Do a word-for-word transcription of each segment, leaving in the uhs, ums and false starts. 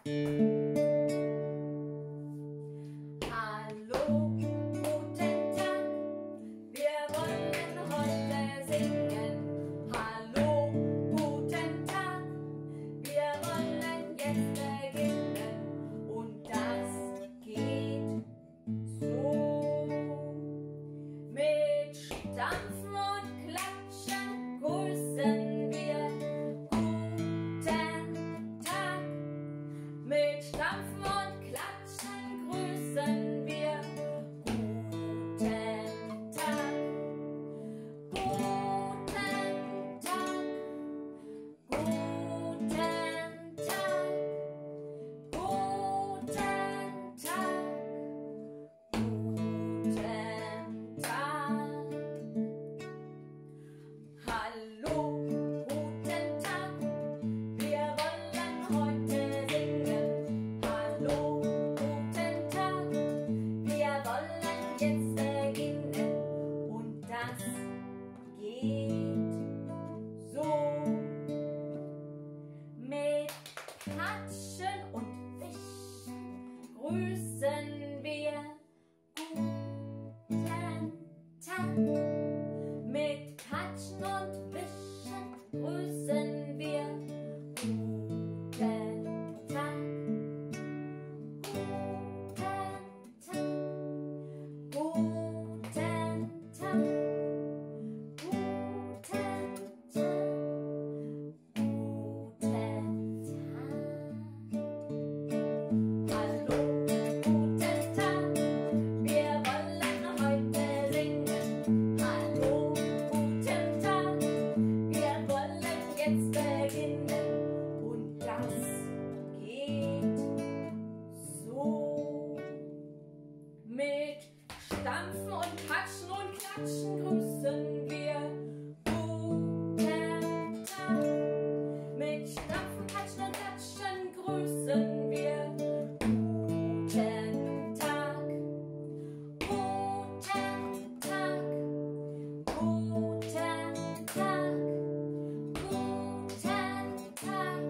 Hallo, guten Tag, wir wollen heute singen. Hallo, guten Tag, wir wollen jetzt beginnen. Und das geht so. Mit Stampfen und Klatschen grüßen wir. Guten Tag, mit Stampfen und Klatschen grüßen wir. Guten Tag, guten Tag, guten Tag, guten Tag, guten Tag. Hallo, guten Tag, wir wollen heute singen. Hallo, guten Tag, wir wollen jetzt beginnen. Und das geht so. Mit Klatschen und Wischen grüßen wir. Guten Tag. Mit Klatschen und Wischen grüßen wir. Guten Tag. Guten Tag. Guten Tag. Guten Tag. Guten Tag. Hallo, guten Tag, wir wollen heute singen. Hallo, guten Tag, wir wollen jetzt beginnen. Und das geht so. Mit Stampfen und Patschen und Klatschen grüßen wir. Guten Tag. Mit Stampfen, Patschen und Klatschen grüßen wir. Guten Tag. Guten Tag. Guten Tag. Guten Tag.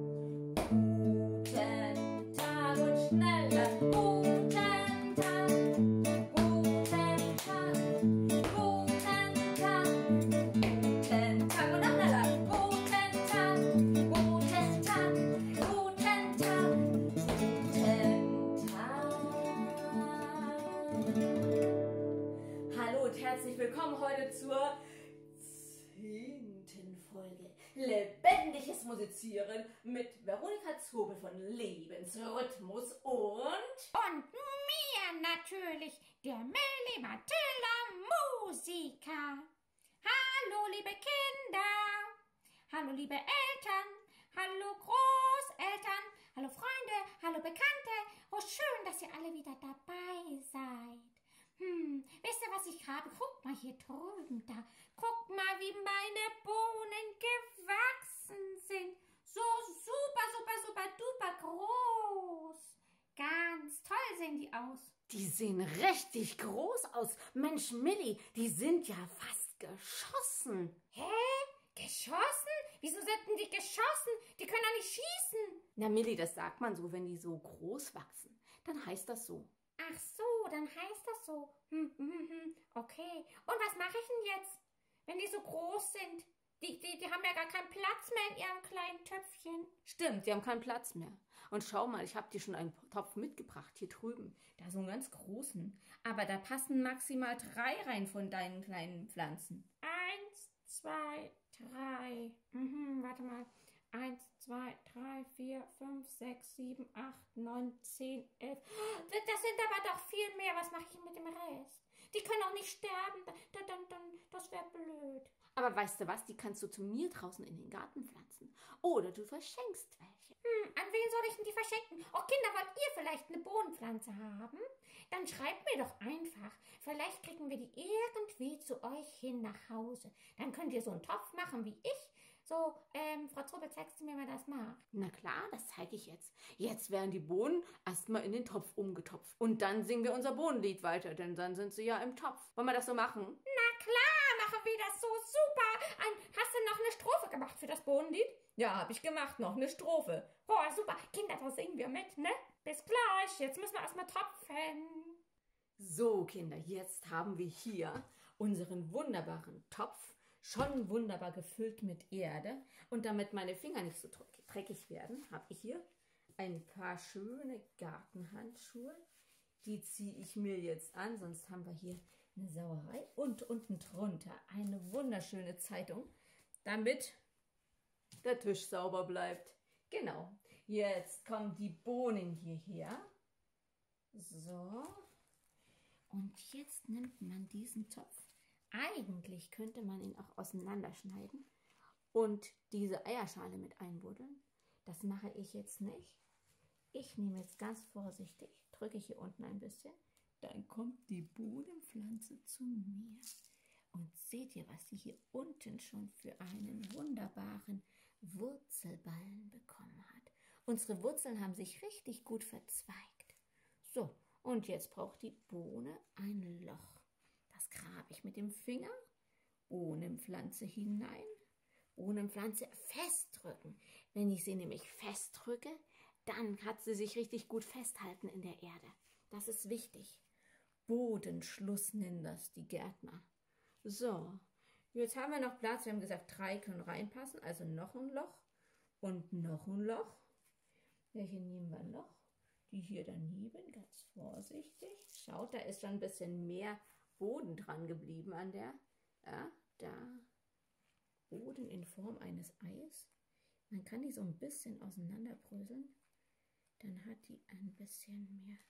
Guten Tag und schneller. Guten Tag. Guten Tag. Guten Tag. Guten Tag und noch schneller. Guten Tag. Guten Tag. Guten Tag. Guten Tag. Hallo und herzlich willkommen heute zur zehnten Folge Lebendiges Musizieren mit Veronika Zobel von Lebensrhythmus und Und mir natürlich, der Milli Matilda Musiker. Hallo liebe Kinder, hallo liebe Eltern, hallo Großeltern, hallo Freunde, hallo Bekannte. Oh schön, dass ihr alle wieder dabei seid. Hm, wisst ihr, was ich habe? Guckt mal hier drüben da. Guckt mal, wie meine Bohnen gewachsen sind. So super, super, super, duper groß. Ganz toll sehen die aus. Die sehen richtig groß aus. Mensch, Milli, die sind ja fast geschossen. Hä? Geschossen? Wieso sind denn die geschossen? Die können doch nicht schießen. Na, Milli, das sagt man so, wenn die so groß wachsen. Dann heißt das so. Ach so, dann heißt das so. Hm, hm, hm, okay. Und was mache ich denn jetzt, wenn die so groß sind? Die, die, die haben ja gar keinen Platz mehr in ihrem kleinen Töpfchen. Stimmt, die haben keinen Platz mehr. Und schau mal, ich habe dir schon einen Topf mitgebracht, hier drüben. Da so einen ganz großen. Aber da passen maximal drei rein von deinen kleinen Pflanzen. Eins, zwei, drei. Mhm, warte mal. Eins, zwei, drei, vier, fünf, sechs, sieben, acht, neun, zehn, elf. Das sind aber doch viel mehr. Was mache ich mit dem Rest? Die können auch nicht sterben. Dann, dann, dann, das wäre blöd. Aber weißt du was, die kannst du zu mir draußen in den Garten pflanzen. Oder du verschenkst welche. Hm, an wen soll ich denn die verschenken? Oh Kinder, wollt ihr vielleicht eine Bohnenpflanze haben? Dann schreibt mir doch einfach. Vielleicht kriegen wir die irgendwie zu euch hin nach Hause. Dann könnt ihr so einen Topf machen wie ich. So, ähm, Frau Zobel, zeigst du mir, wie man das macht? Na klar, das zeige ich jetzt. Jetzt werden die Bohnen erstmal in den Topf umgetopft. Und dann singen wir unser Bohnenlied weiter, denn dann sind sie ja im Topf. Wollen wir das so machen? Na klar, machen wir das so super. Ein, hast du noch eine Strophe gemacht für das Bohnenlied? Ja, habe ich gemacht. Noch eine Strophe. Oh, super. Kinder, da singen wir mit, ne? Bis gleich. Jetzt müssen wir erstmal tropfen. So, Kinder, jetzt haben wir hier unseren wunderbaren Topf, schon wunderbar gefüllt mit Erde. Und damit meine Finger nicht so dreckig werden, habe ich hier ein paar schöne Gartenhandschuhe. Die ziehe ich mir jetzt an, sonst haben wir hier eine Sauerei. Und unten drunter eine wunderschöne Zeitung, damit der Tisch sauber bleibt. Genau, jetzt kommen die Bohnen hierher. So. Und jetzt nimmt man diesen Topf. Eigentlich könnte man ihn auch auseinanderschneiden und diese Eierschale mit einbuddeln. Das mache ich jetzt nicht. Ich nehme jetzt ganz vorsichtig, drücke hier unten ein bisschen. Dann kommt die Bohnenpflanze zu mir. Und seht ihr, was sie hier unten schon für einen wunderbaren Wurzelballen bekommen hat. Unsere Wurzeln haben sich richtig gut verzweigt. So, und jetzt braucht die Bohne ein Loch. Das grabe ich mit dem Finger. Bohnenpflanze hinein. Bohnenpflanze festdrücken. Wenn ich sie nämlich festdrücke, dann hat sie sich richtig gut festhalten in der Erde. Das ist wichtig. Bodenschluss nennen das die Gärtner. So, jetzt haben wir noch Platz. Wir haben gesagt, drei können reinpassen. Also noch ein Loch und noch ein Loch. Welche nehmen wir noch? Die hier daneben, ganz vorsichtig. Schaut, da ist schon ein bisschen mehr Boden dran geblieben an der, ja, da. Boden in Form eines Eis. Man kann die so ein bisschen auseinanderbröseln. Dann hat die ein bisschen mehr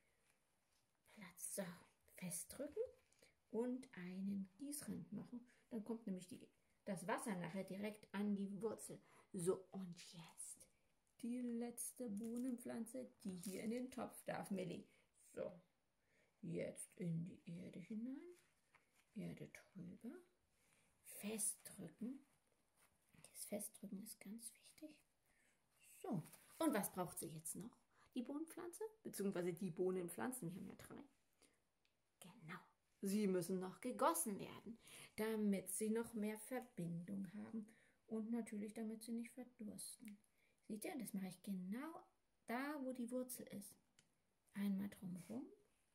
Platz. So, festdrücken und einen Gießrand machen. Dann kommt nämlich die, das Wasser nachher direkt an die Wurzel. So, und jetzt die letzte Bohnenpflanze, die hier in den Topf darf, Milli. So, jetzt in die Erde hinein, Erde drüber, festdrücken. Das Festdrücken ist ganz wichtig. So, und was braucht sie jetzt noch? Die Bohnenpflanze, beziehungsweise die Bohnenpflanzen, wir haben ja drei. Genau, sie müssen noch gegossen werden, damit sie noch mehr Verbindung haben und natürlich, damit sie nicht verdursten. Seht ihr, das mache ich genau da, wo die Wurzel ist. Einmal drumherum,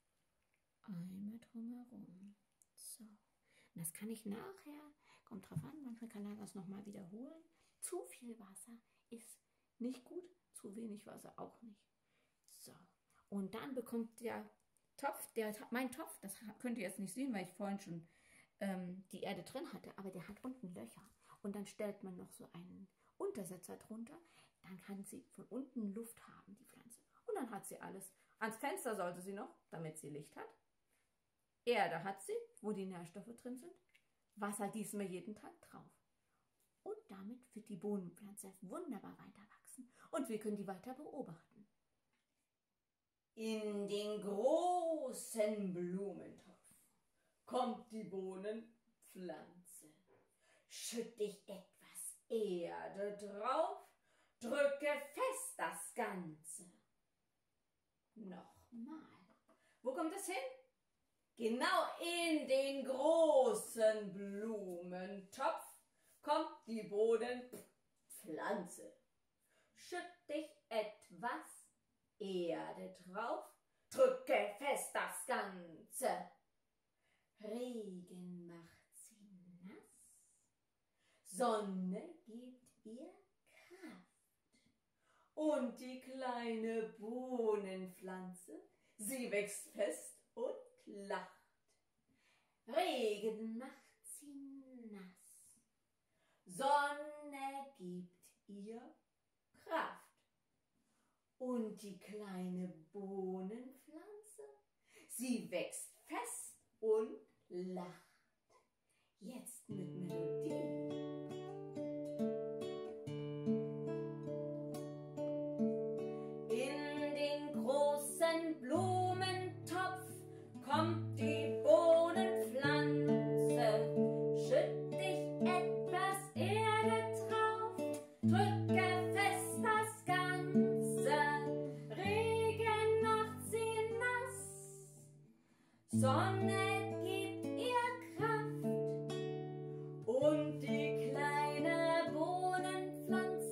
einmal drumherum. So, und das kann ich nachher, kommt drauf an, manchmal kann er das nochmal wiederholen. Zu viel Wasser ist nicht gut, zu wenig Wasser auch nicht. So, und dann bekommt der Topf, der, mein Topf, das könnt ihr jetzt nicht sehen, weil ich vorhin schon ähm, die Erde drin hatte, aber der hat unten Löcher. Und dann stellt man noch so einen Untersetzer drunter, dann kann sie von unten Luft haben, die Pflanze. Und dann hat sie alles. Ans Fenster sollte sie noch, damit sie Licht hat. Erde hat sie, wo die Nährstoffe drin sind. Wasser gießen wir jeden Tag drauf. Und damit wird die Bohnenpflanze wunderbar weiter wachsen. Und wir können die weiter beobachten. In den großen Blumentopf kommt die Bohnenpflanze. Schütte ich etwas Erde drauf, drücke fest das Ganze. Nochmal. Wo kommt es hin? Genau in den großen Blumentopf kommt die Bohnenpflanze. Schütte ich etwas Erde drauf, drücke fest das Ganze. Regen macht sie nass, Sonne gibt ihr Kraft. Und die kleine Bohnenpflanze, sie wächst fest und lacht. Regen macht sie nass, Sonne gibt ihr Kraft. Und die kleine Bohnenpflanze, sie wächst fest und lacht. Jetzt mit Melodie. In den großen Blumentopf kommt die Bohnenpflanze. Schütt ich etwas Erde drauf, drücke fest das Ganze. Regen macht sie nass, Sonne gibt ihr Kraft. Und die kleine Bohnenpflanze,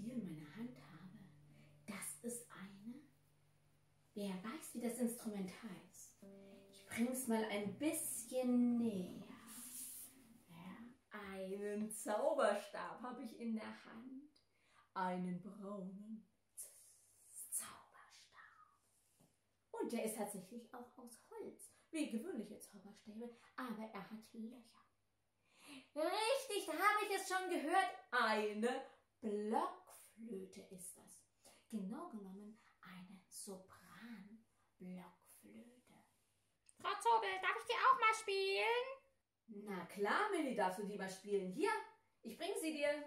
hier in meiner Hand habe, das ist eine. Wer weiß, wie das Instrument heißt? Ich bring's mal ein bisschen näher. Ja, einen Zauberstab habe ich in der Hand. Einen braunen Zauberstab. Und der ist tatsächlich auch aus Holz, wie gewöhnliche Zauberstäbe, aber er hat Löcher. Richtig, da habe ich es schon gehört. Eine Blockflöte ist das. Genau genommen eine Sopran-Blockflöte. Frau Zobel, darf ich die auch mal spielen? Na klar, Milli, darfst du die mal spielen. Hier, ich bringe sie dir.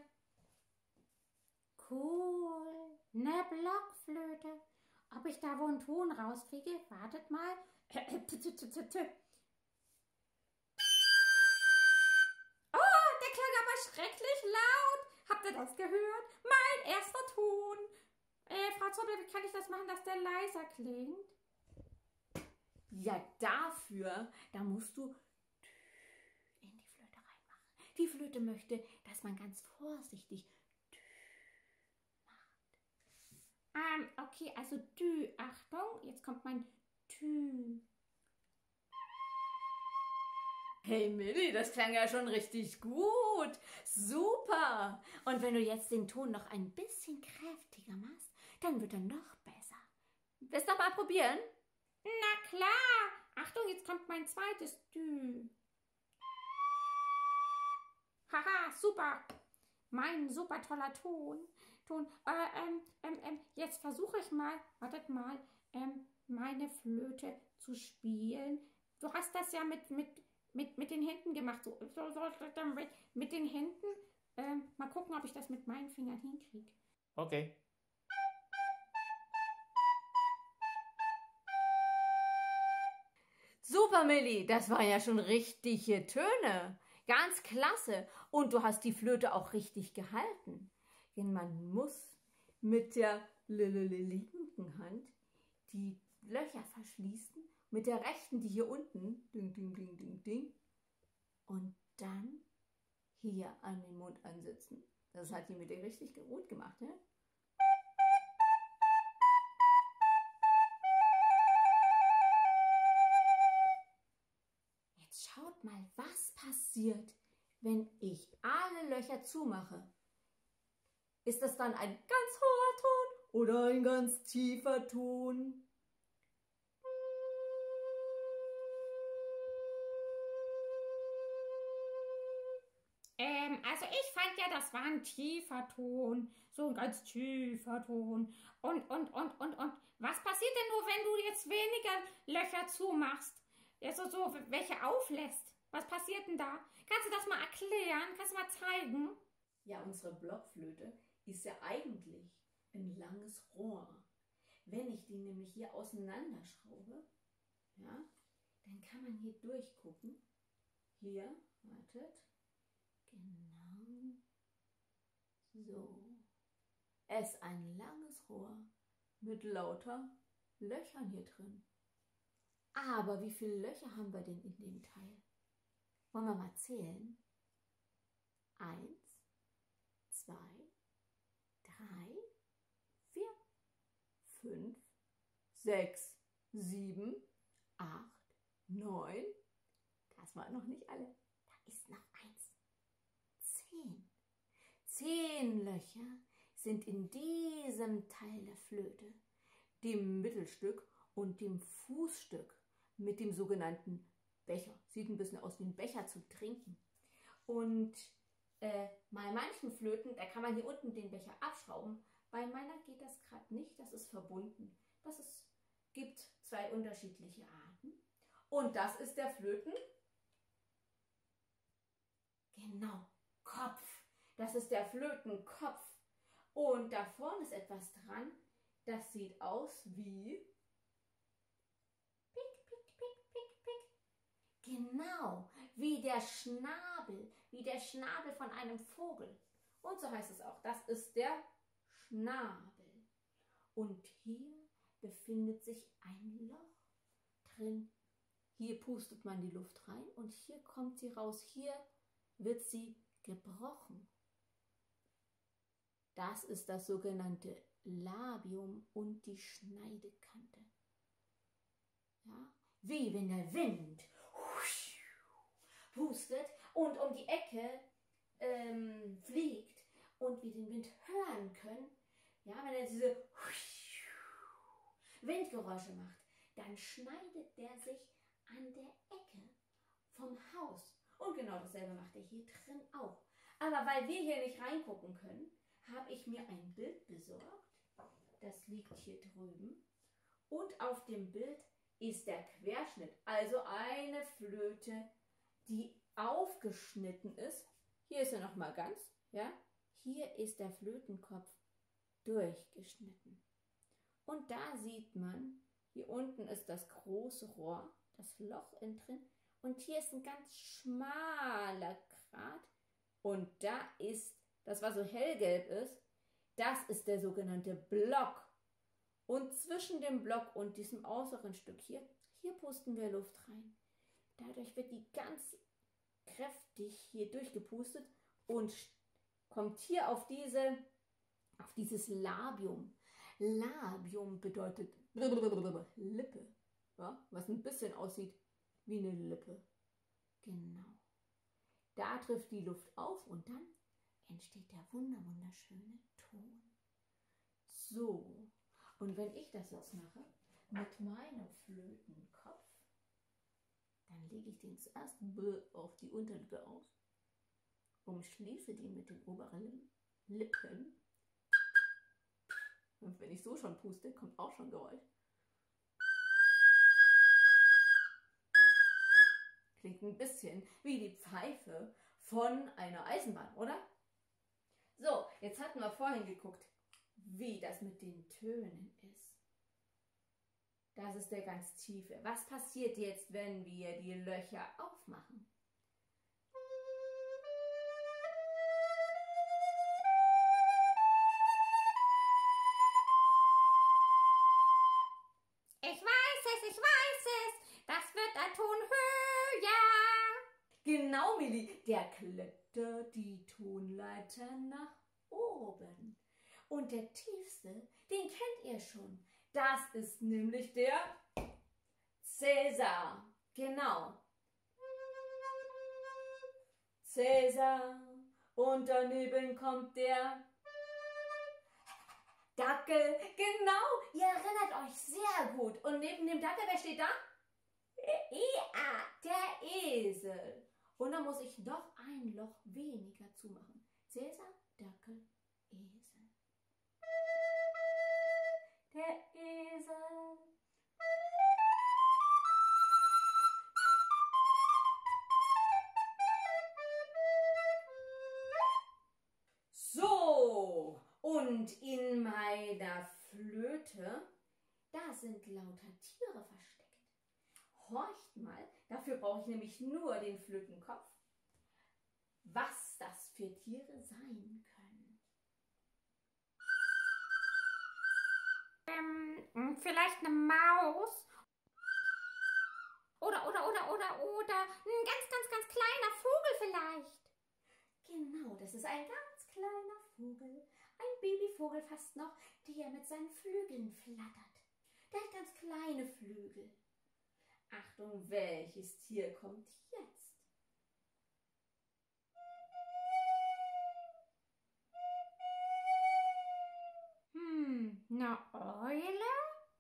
Cool, ne Blockflöte. Ob ich da wohl einen Ton rauskriege? Wartet mal. Oh, der klang aber schrecklich laut. Habt ihr das gehört? Mein erster Ton. Äh, Frau Zobel, wie kann ich das machen, dass der leiser klingt? Ja, dafür, da musst du in die Flöte reinmachen. Die Flöte möchte, dass man ganz vorsichtig Ähm, okay, also Dü. Achtung, jetzt kommt mein Tü. Hey Milli, das klang ja schon richtig gut. Super. Und wenn du jetzt den Ton noch ein bisschen kräftiger machst, dann wird er noch besser. Willst du noch mal probieren? Na klar. Achtung, jetzt kommt mein zweites Dü. Haha, super. Mein super toller Ton. Ton. Äh, ähm, ähm, ähm, jetzt versuche ich mal, wartet mal, ähm, meine Flöte zu spielen. Du hast das ja mit, mit, mit, mit den Händen gemacht. So, so, so, mit, mit den Händen. Ähm, mal gucken, ob ich das mit meinen Fingern hinkriege. Okay. Super, Milli, das waren ja schon richtige Töne. Ganz klasse. Und du hast die Flöte auch richtig gehalten. Denn man muss mit der linken Hand die Löcher verschließen, mit der rechten die hier unten, ding, ding, ding, ding, ding, und dann hier an den Mund ansetzen. Das hat die mit dir richtig gut gemacht, ne? Jetzt schaut mal, was passiert, wenn ich alle Löcher zumache. Ist das dann ein ganz hoher Ton oder ein ganz tiefer Ton? Ähm, also ich fand ja, das war ein tiefer Ton. So ein ganz tiefer Ton. Und, und, und, und, und. Was passiert denn nur, wenn du jetzt weniger Löcher zumachst? Also so, welche auflässt? Was passiert denn da? Kannst du das mal erklären? Kannst du mal zeigen? Ja, unsere Blockflöte ist ja eigentlich ein langes Rohr. Wenn ich die nämlich hier auseinanderschraube, ja, dann kann man hier durchgucken. Hier, wartet. Genau. So. Es ist ein langes Rohr mit lauter Löchern hier drin. Aber wie viele Löcher haben wir denn in dem Teil? Wollen wir mal zählen? Eins, zwei, drei, vier, fünf, sechs, sieben, acht, neun. Das waren noch nicht alle. Da ist noch eins. Zehn. Zehn Löcher sind in diesem Teil der Flöte, dem Mittelstück und dem Fußstück mit dem sogenannten Becher. Sieht ein bisschen aus wie ein Becher zum Trinken. Und äh, bei manchen Flöten, da kann man hier unten den Becher abschrauben. Bei meiner geht das gerade nicht, das ist verbunden. Das ist, gibt zwei unterschiedliche Arten. Und das ist der Flöten. Genau, Kopf. Das ist der Flötenkopf. Und da vorne ist etwas dran, das sieht aus wie Pick, pick, pick, pick, pick. Genau, wie der Schnabel, wie der Schnabel von einem Vogel. Und so heißt es auch, das ist der Schnabel. Und hier befindet sich ein Loch drin. Hier pustet man die Luft rein und hier kommt sie raus. Hier wird sie gebrochen. Das ist das sogenannte Labium und die Schneidekante. Ja? Wie wenn der Wind pustet und um die Ecke ähm, fliegt und wir den Wind hören können. Ja, wenn er diese Windgeräusche macht, dann schneidet der sich an der Ecke vom Haus. Und genau dasselbe macht er hier drin auch. Aber weil wir hier nicht reingucken können, habe ich mir ein Bild besorgt. Das liegt hier drüben. Und auf dem Bild ist der Querschnitt, also eine Flöte, die aufgeschnitten ist. Hier ist er nochmal ganz, ja. Hier ist der Flötenkopf durchgeschnitten. Und da sieht man, hier unten ist das große Rohr, das Loch innen drin. Und hier ist ein ganz schmaler Grat. Und da ist, das was so hellgelb ist, das ist der sogenannte Block. Und zwischen dem Block und diesem äußeren Stück hier, hier pusten wir Luft rein. Dadurch wird die ganz kräftig hier durchgepustet und kommt hier auf diese, auf dieses Labium. Labium bedeutet Lippe, ja, was ein bisschen aussieht wie eine Lippe. Genau. Da trifft die Luft auf und dann entsteht der wunderschöne Ton. So, und wenn ich das jetzt mache mit meinem Flötenkopf, dann lege ich den zuerst auf die Unterlippe aus, umschließe die mit den oberen Lippen. Und wenn ich so schon puste, kommt auch schon Geräusch. Klingt ein bisschen wie die Pfeife von einer Eisenbahn, oder? So, jetzt hatten wir vorhin geguckt, wie das mit den Tönen ist. Das ist der ganz tiefe. Was passiert jetzt, wenn wir die Löcher aufmachen? Ich weiß es, ich weiß es, das wird ein Ton höher. Genau, Milli, der klettert die Tonleiter nach oben. Und der tiefste, den kennt ihr schon. Das ist nämlich der Cäsar. Genau. Cäsar. Und daneben kommt der Dackel. Genau, ihr erinnert euch sehr gut. Und neben dem Dackel, wer steht da? Ja, der Esel. Und dann muss ich noch ein Loch weniger zumachen. Cäsar, Dackel, Esel. Der Esel. So, und in meiner Flöte, da sind lauter Tiere versteckt. Horcht mal, dafür brauche ich nämlich nur den Flötenkopf, was das für Tiere sein können. Ähm, vielleicht eine Maus. Oder, oder, oder, oder, oder ein ganz, ganz, ganz kleiner Vogel vielleicht. Genau, das ist ein ganz kleiner Vogel. Ein Babyvogel fast noch, der mit seinen Flügeln flattert. Der hat ganz kleine Flügel. Achtung, welches Tier kommt jetzt? Hm, eine Eule?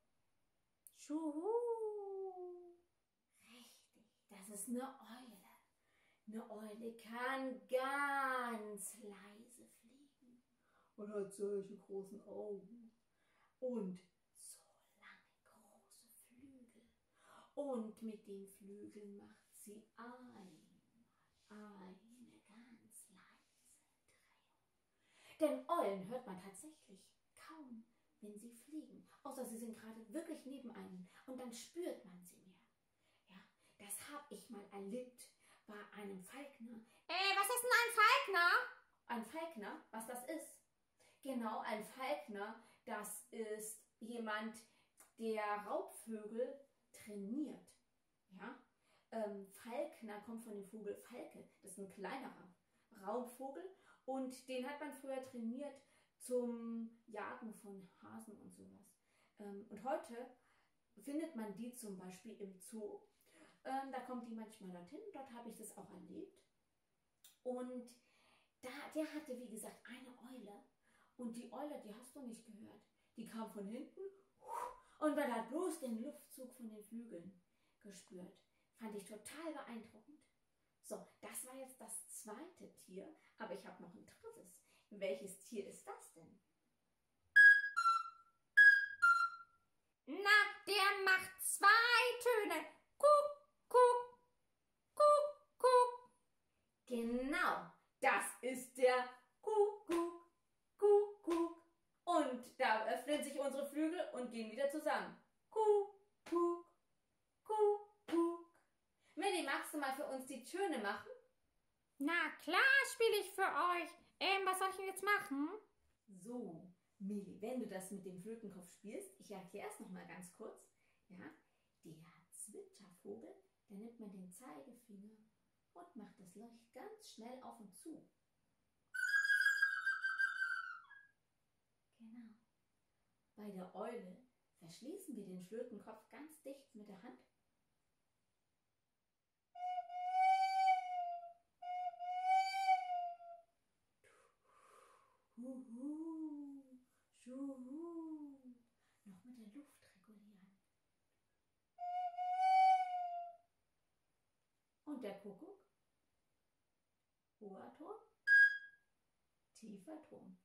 Schuhu. Richtig, das ist eine Eule. Eine Eule kann ganz leise fliegen und hat solche großen Augen und so lange große Flügel. Und mit den Flügeln macht sie einmal eine ganz leise Drehung. Denn Eulen hört man tatsächlich kaum, wenn sie fliegen. Außer sie sind gerade wirklich neben einem und dann spürt man sie mehr. Ja, das habe ich mal erlebt bei einem Falkner. Äh, was ist denn ein Falkner? Ein Falkner, was das ist? Genau, ein Falkner, das ist jemand, der Raubvögel trainiert. Ja? Ähm, Falkner kommt von dem Vogel Falke. Das ist ein kleinerer Raubvogel und den hat man früher trainiert zum Jagen von Hasen und sowas. Ähm, und heute findet man die zum Beispiel im Zoo. Ähm, da kommt die manchmal dorthin. Dort habe ich das auch erlebt. Und da, der hatte, wie gesagt, eine Eule. Und die Eule, die hast du nicht gehört. Die kam von hinten und man hat bloß den Luftzug von den Flügeln gespürt. Fand ich total beeindruckend. So, das war jetzt das zweite Tier, aber ich habe noch ein drittes. Welches Tier ist das denn? Na, der macht zwei Töne. Kuck, kuck, kuck, kuck. Genau, das ist der Kuckuck, Kuckuck. Und da öffnen sich unsere Flügel und gehen wieder zusammen. Kuckuck, Kuckuck. Milli, magst du mal für uns die Töne machen? Na klar, spiele ich für euch. Ähm, was soll ich denn jetzt machen? So, Milli, wenn du das mit dem Flötenkopf spielst, ich erkläre es nochmal ganz kurz. Ja, der Zwitschervogel, da nimmt man den Zeigefinger und macht das Licht ganz schnell auf und zu. Genau. Bei der Eule verschließen wir den Flötenkopf ganz dicht mit der Hand. Huhu, schuhu. Noch mit der Luft regulieren. Und der Kuckuck? Hoher Ton, tiefer Ton.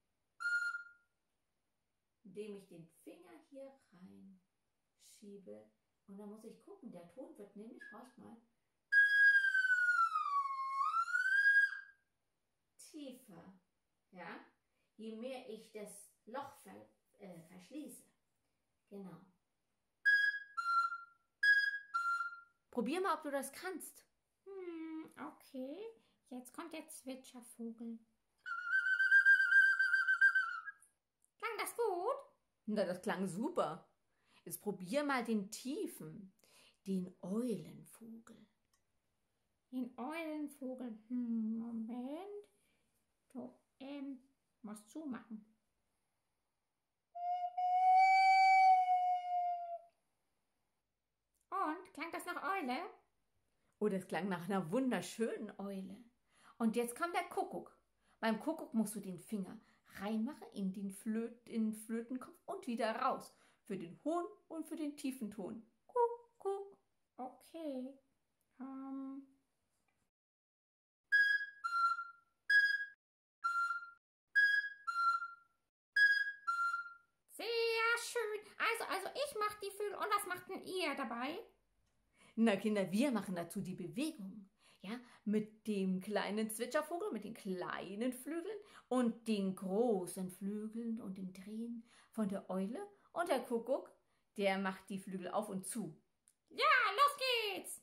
Indem ich den Finger hier rein schiebe. Und dann muss ich gucken, der Ton wird nämlich, horcht mal, tiefer. Ja? Je mehr ich das Loch ver, äh, verschließe. Genau. Probier mal, ob du das kannst. Hm, okay. Jetzt kommt der Zwitschervogel. Klang das gut? Na, das klang super. Jetzt probier mal den tiefen, den Eulenvogel. Den Eulenvogel. Hm, Moment. So, ähm, muss zumachen. Und, klang das nach Eule? Oh, das klang nach einer wunderschönen Eule. Und jetzt kommt der Kuckuck. Beim Kuckuck musst du den Finger reinmachen in den, Flöt, in den Flötenkopf und wieder raus. Für den hohen und für den tiefen Ton. Kuckuck. Okay. Ähm. Sehr schön. Also, also ich mache die Flügel und was macht denn ihr dabei? Na Kinder, wir machen dazu die Bewegung. Ja, mit dem kleinen Zwitschervogel, mit den kleinen Flügeln und den großen Flügeln und dem Drehen von der Eule. Und der Kuckuck, der macht die Flügel auf und zu. Ja, los geht's!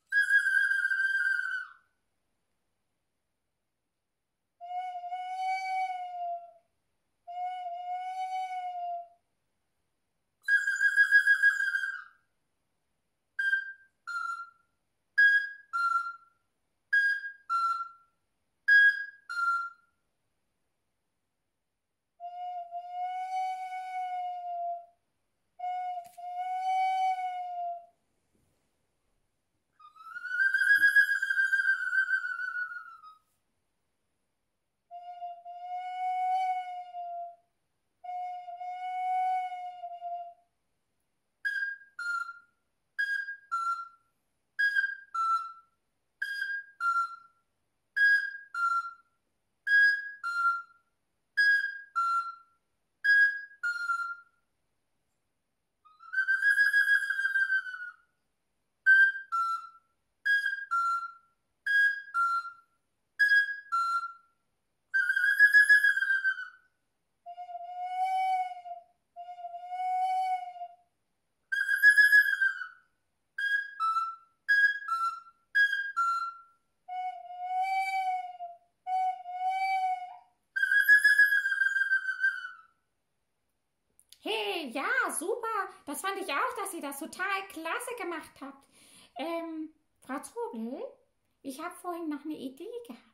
Hey, ja, super. Das fand ich auch, dass ihr das total klasse gemacht habt. Ähm, Frau Zobel, ich habe vorhin noch eine Idee gehabt.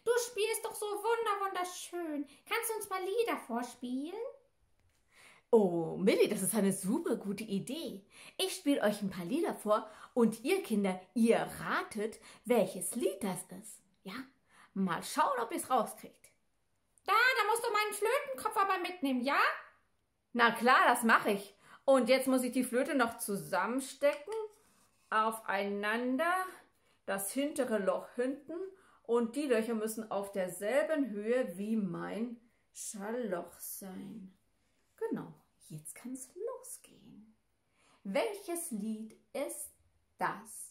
Du spielst doch so wunder wunderschön. Kannst du uns mal Lieder vorspielen? Oh, Millie, das ist eine super gute Idee. Ich spiele euch ein paar Lieder vor und ihr Kinder, ihr ratet, welches Lied das ist. Ja, mal schauen, ob ihr es rauskriegt. Da, da musst du meinen Flötenkopf aber mitnehmen, ja? Na klar, das mache ich. Und jetzt muss ich die Flöte noch zusammenstecken, aufeinander, das hintere Loch hinten und die Löcher müssen auf derselben Höhe wie mein Schallloch sein. Genau, jetzt kann es losgehen. Welches Lied ist das?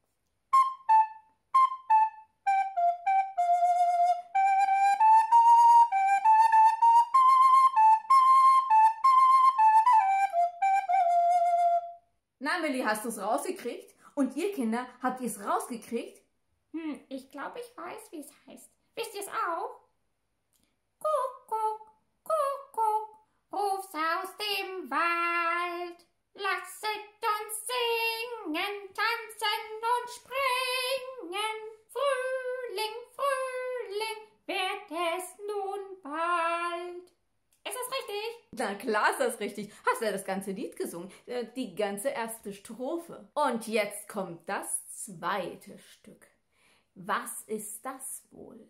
Na, Millie, hast du es rausgekriegt? Und ihr Kinder, habt ihr es rausgekriegt? Hm, ich glaube, ich weiß, wie es heißt. Wisst ihr es auch? Kuckuck, Kuckuck, ruf's aus dem Wald. Lasset uns singen, tanzen und springen. Frühling, Frühling, wird es nun bald. Ist das richtig? Na klar ist das richtig. Hast du ja das ganze Lied gesungen. Äh, Die ganze erste Strophe. Und jetzt kommt das zweite Stück. Was ist das wohl?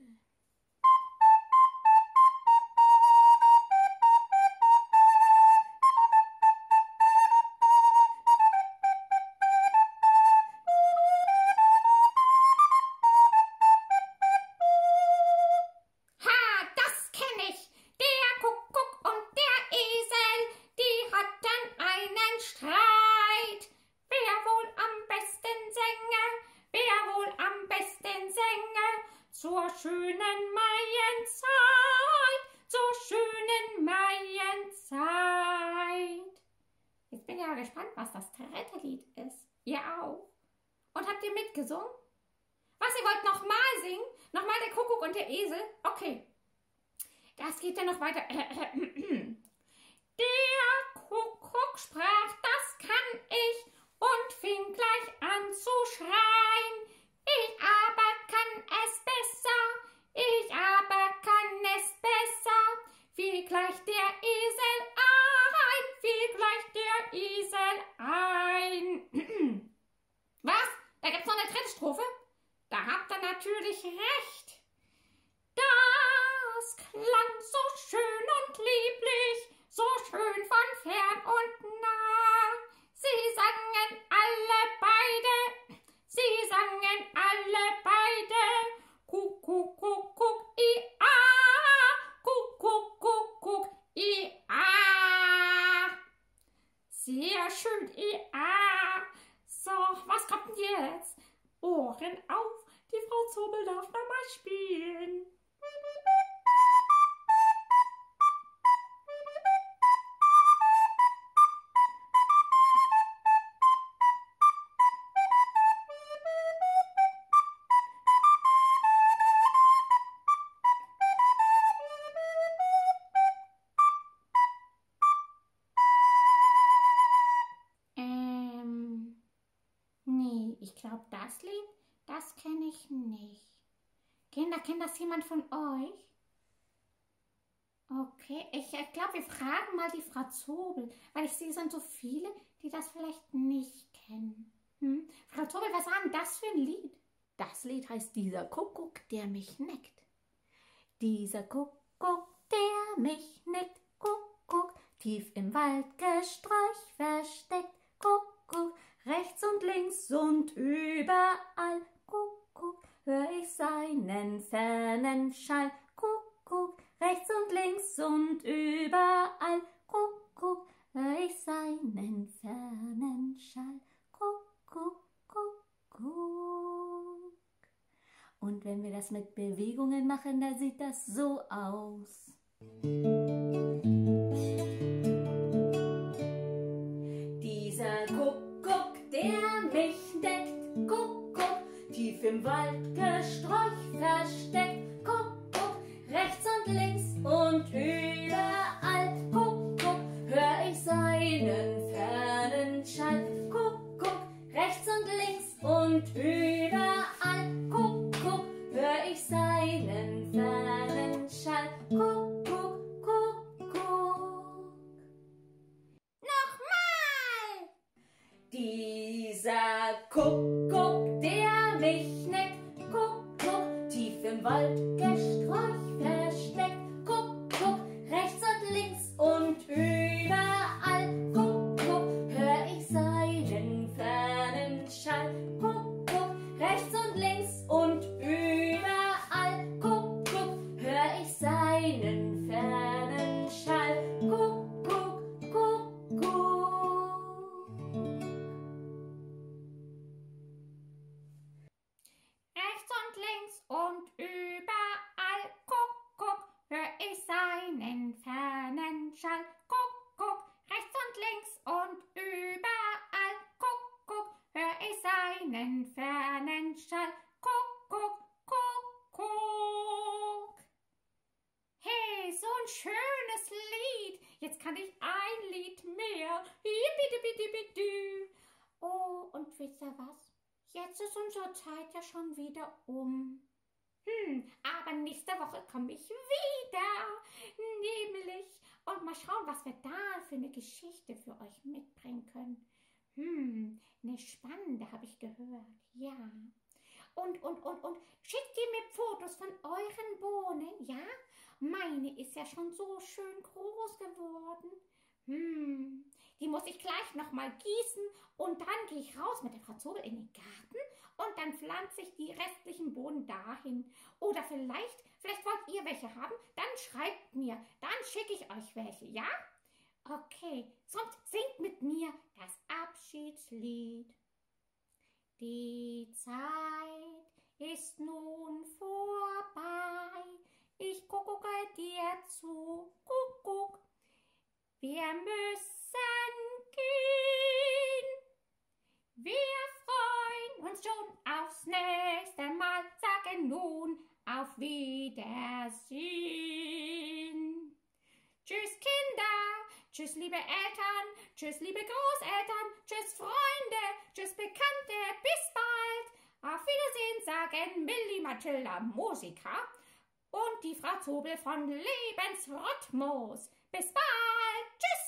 Ha, das kenn ich. Der Kuckuck und der Esel, die hatten einen Streit. Wer wohl am besten sänge, wer wohl am besten sänge, zur schönen Maienzeit, zur schönen Maienzeit. Jetzt bin ich ja gespannt, was das dritte Lied ist. Ihr auch? Und habt ihr mitgesungen? Was, ihr wollt nochmal singen? Nochmal der Kuckuck und der Esel? Okay. Das geht ja noch weiter. Der Kuckuck sprach, das kann ich, und fing gleich an zu schreien. Ich aber kann es besser, ich aber kann es besser. Fiel gleich der Esel ein, fiel gleich der Esel ein. Was? Da gibt's noch eine dritte Strophe? Da habt ihr natürlich recht. Das klang so schön und lieblich, so schön von fern und nah. Sie sangen alle beide, sie sangen alle beide. Kuckuck, kuckuck, i-a, kuckuck, kuckuck, i-a. Sehr schön, i-a. So, was kommt denn jetzt? Ohren auf, die Frau Zobel darf noch mal spielen. Ähm, nee, ich glaube, das Lied, das kenne ich nicht. Kinder, kennt das jemand von euch? Okay, ich, ich glaube, wir fragen mal die Frau Zobel, weil ich sehe, es sind so viele, die das vielleicht nicht kennen. Hm? Frau Zobel, was war denn das für ein Lied? Das Lied heißt Dieser Kuckuck, der mich neckt. Dieser Kuckuck, der mich neckt. Kuckuck, tief im Waldgesträuch versteckt. Kuckuck, rechts und links und überall. Kuckuck, hör ich seinen fernen Schall. Kuckuck, rechts und links und überall. Kuckuck, hör ich seinen fernen Schall. Kuckuck, Kuckuck. Und wenn wir das mit Bewegungen machen, dann sieht das so aus. Dieser Kuckuck, der mich deckt. Kuckuck, tief im Waldgesträuch versteckt. Kuckuck, rechts und links und überall. Kuckuck, hör ich seinen fernen Schall. Kuckuck, rechts und links und überall. Kuckuck, hör ich seinen Kuckuck, der mich neckt. Kuckuck, tief im Wald gesträuch versteckt. Kuckuck, rechts und links und überall. Kuckuck, hör ich seinen fernen Schall. Kuckuck, rechts und links und überall. Kuckuck, hör ich seinen fernen Schall. Kuckuck, Kuckuck. Rechts und links und überall, Kuckuck, hör ich seinen fernen Schall. Kuckuck, rechts und links und überall, Kuckuck, hör ich seinen fernen Schall. Kuckuck, Kuckuck. Hey, so ein schönes Lied. Jetzt kann ich ein Lied mehr. Yippidi-bidi-bidi. Oh, und wisst ihr was? Jetzt ist unsere Zeit ja schon wieder um. Hm, aber nächste Woche komme ich wieder. Nämlich, und mal schauen, was wir da für eine Geschichte für euch mitbringen können. Hm, eine spannende habe ich gehört. Ja. Und, und, und, und, schickt ihr mir Fotos von euren Bohnen, ja? Meine ist ja schon so schön groß geworden. Hm, die muss ich gleich nochmal gießen und dann gehe ich raus mit der Frau Zobel in den Garten und dann pflanze ich die restlichen Bohnen dahin. Oder vielleicht, vielleicht wollt ihr welche haben, dann schreibt mir, dann schicke ich euch welche, ja? Okay, sonst singt mit mir das Abschiedslied. Die Zeit ist nun vorbei, ich gucke dir zu, Kuckuck. Wir müssen gehen, wir freuen uns schon aufs nächste Mal, sagen nun auf Wiedersehen. Tschüss Kinder, tschüss liebe Eltern, tschüss liebe Großeltern, tschüss Freunde, tschüss Bekannte, bis bald. Auf Wiedersehen sagen Milli, Mathilda, Musiker und die Frau Zobel von Lebensrhythmus. Bis bald, tschüss.